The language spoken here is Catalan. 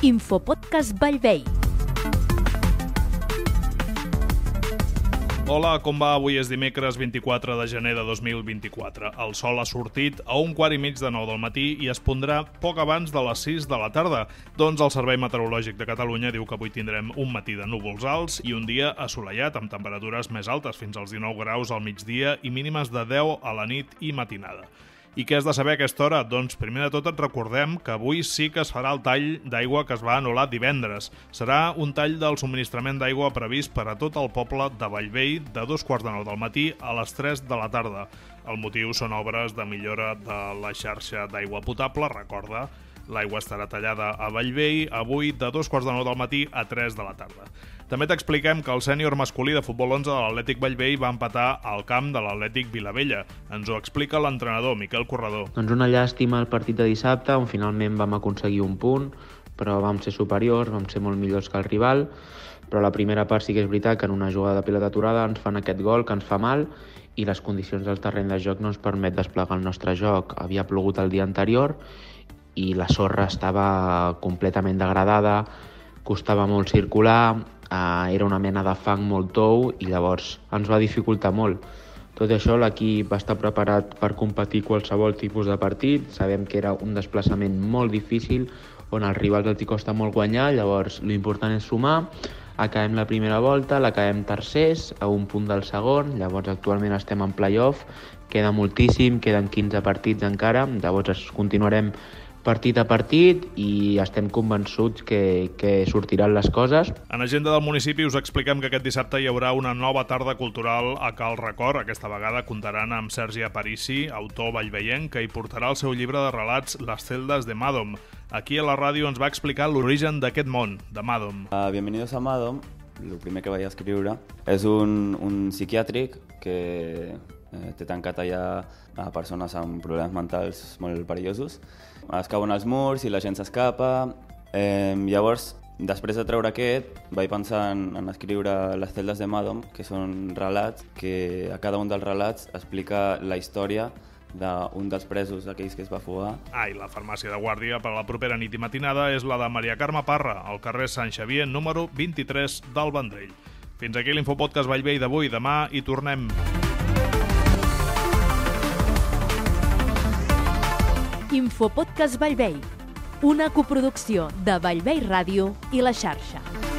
Infopodcast Vallvei. Hola, com va? Avui és dimecres 24 de gener de 2024. El sol ha sortit a 8:45 del matí i es pondrà poc abans de les 6 de la tarda. Doncs el Servei Meteorològic de Catalunya diu que avui tindrem un matí de núvols alts i un dia assolellat amb temperatures més altes, fins als 19 graus al migdia i mínimes de 10 a la nit i matinada. I què has de saber a aquesta hora? Doncs primer de tot et recordem que avui sí que es farà el tall d'aigua que es va anul·lar divendres. Serà un tall del subministrament d'aigua previst per a tot el poble de Vallvei de 2:45 del matí a les 3 de la tarda. El motiu són obres de millora de la xarxa d'aigua potable, recorda. L'aigua estarà tallada a Vallvei avui de 2:45 del matí a 3 de la tarda. També t'expliquem que el sènior masculí de futbol 11 de l'Atlètic Vallvei va empatar al camp de l'Atlètic Vilavella. Ens ho explica l'entrenador, Miquel Corredor. Doncs una llàstima el partit de dissabte, on finalment vam aconseguir un punt, però vam ser superiors, vam ser molt millors que el rival, però la primera part sí que és veritat que en una jugada de pilota aturada ens fan aquest gol que ens fa mal i les condicions del terreny de joc no ens permet desplegar el nostre joc. Havia plogut el dia anterior i la sorra estava completament degradada, costava molt circular, era una mena de fang molt tou i llavors ens va dificultar molt. Tot això, l'equip va estar preparat per competir qualsevol tipus de partit. Sabem que era un desplaçament molt difícil on als rivals els costa molt guanyar, llavors l'important és sumar. Acabem la primera volta, l'acabem tercers, a un punt del segon, llavors actualment estem en play-off, queda moltíssim, queden 15 partits encara, llavors continuarem partit a partit i estem convençuts que sortiran les coses. En Agenda del Municipi us expliquem que aquest dissabte hi haurà una nova tarda cultural a Cal Record. Aquesta vegada comptaran amb Sergi Aparici, autor vallveienc, que hi portarà el seu llibre de relats Les celdas de Madom. Aquí a la ràdio ens va explicar l'origen d'aquest món, de Madom. Bienvenidos a Madom. El primer que vaig escriure és un psiquiàtric que té tancat allà a persones amb problemes mentals molt perillosos. Es cauen els murs i la gent s'escapa. Llavors, després de treure aquest, vaig pensar en escriure Les celdas de Madom, que són relats que a cada un dels relats explica la història d'un dels presos, aquells que es va fugar. I la farmàcia de guàrdia per a la propera nit i matinada és la de Maria Carme Parra, al carrer Sant Xavier, número 23 del Vendrell. Fins aquí l'Infopodcast Vallvei d'avui. Demà hi tornem. Infopodcast Vallvei, una coproducció de Vallvei Ràdio i La Xarxa.